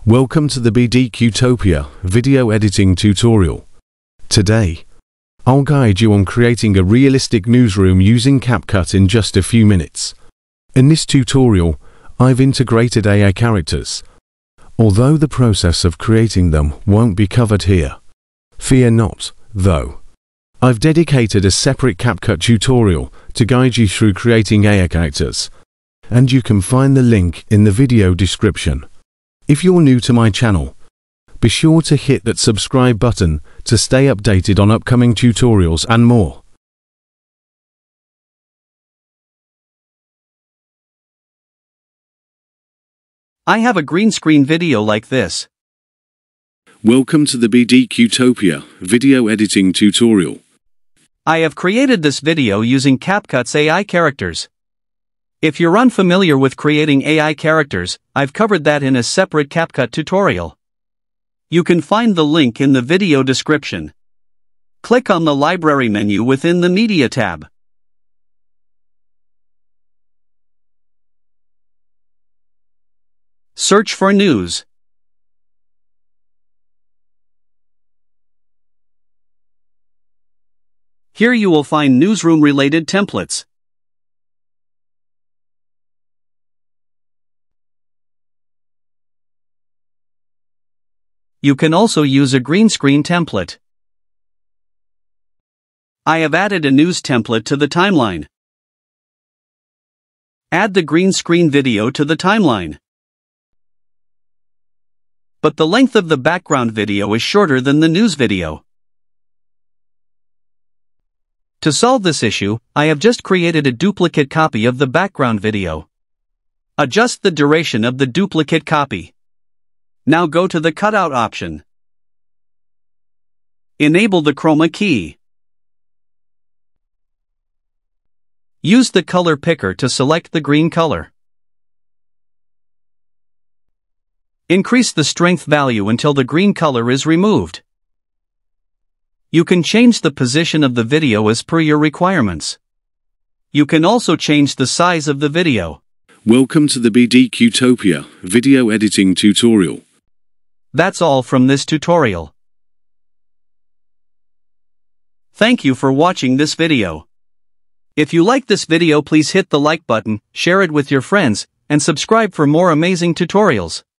Welcome to the BDQtopia video editing tutorial. Today, I'll guide you on creating a realistic newsroom using CapCut in just a few minutes. In this tutorial, I've integrated AI characters, although the process of creating them won't be covered here. Fear not, though. I've dedicated a separate CapCut tutorial to guide you through creating AI characters, and you can find the link in the video description. If you're new to my channel, be sure to hit that subscribe button to stay updated on upcoming tutorials and more. I have a green screen video like this. Welcome to the BDQtopia video editing tutorial. I have created this video using CapCut's AI characters. If you're unfamiliar with creating AI characters, I've covered that in a separate CapCut tutorial. You can find the link in the video description. Click on the Library menu within the Media tab. Search for News. Here you will find newsroom-related templates. You can also use a green screen template. I have added a news template to the timeline. Add the green screen video to the timeline. But the length of the background video is shorter than the news video. To solve this issue, I have just created a duplicate copy of the background video. Adjust the duration of the duplicate copy. Now go to the cutout option. Enable the chroma key. Use the color picker to select the green color. Increase the strength value until the green color is removed. You can change the position of the video as per your requirements. You can also change the size of the video. Welcome to the BDQtopia video editing tutorial. That's all from this tutorial. Thank you for watching this video. If you like this video, please hit the like button, share it with your friends, and subscribe for more amazing tutorials.